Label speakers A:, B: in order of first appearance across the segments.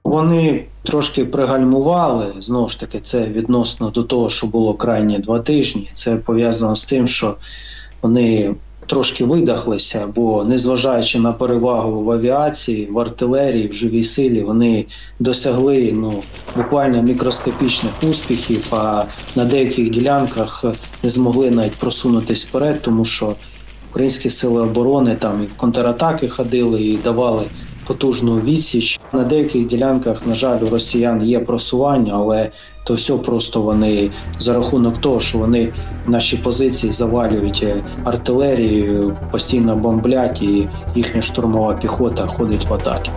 A: Вони трошки пригальмували, знову ж таки, це відносно до того, що було крайні 2 тижні. Це пов'язано з тим, що вони трошки видихлися, бо незважаючи на перевагу в авіації, в артилерії, в живій силі, вони досягли буквально мікроскопічних успіхів, а на деяких ділянках не змогли навіть просунутися вперед, тому що українські сили оборони там і в контратаки ходили, і давали потужну відсіч. На деяких ділянках, на жаль, у росіян є просування, але то все просто вони за рахунок того, що вони наші позиції завалюють артилерією, постійно бомблять, і їхня штурмова піхота ходить в атаки.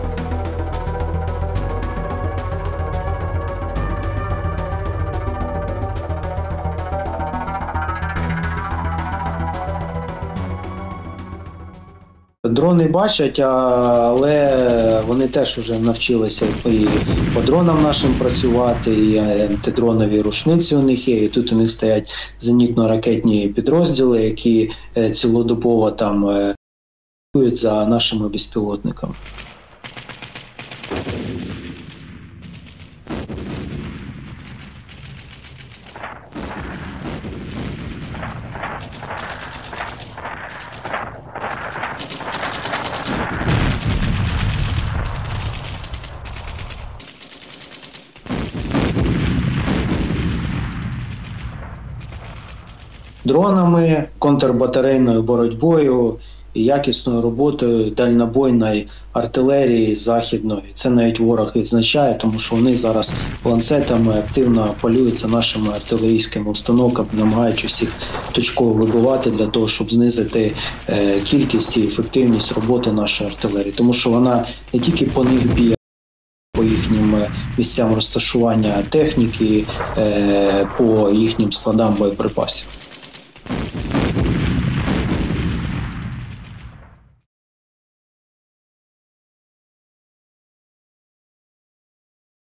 A: Дрони бачать, але вони теж вже навчилися і по дронам нашим працювати, і антидронові рушниці у них є, і тут у них стоять зенітно-ракетні підрозділи, які цілодобово там працюють за нашими безпілотниками. Дронами, контрбатарейною боротьбою і якісною роботою дальнобойної артилерії західної. Це навіть ворог відзначає, тому що вони зараз ланцетами активно полюються нашими артилерійськими установками, намагаючись їх точково вибивати для того, щоб знизити кількість і ефективність роботи нашої артилерії. Тому що вона не тільки по них б'є, по їхнім місцям розташування техніки, по їхнім складам боєприпасів.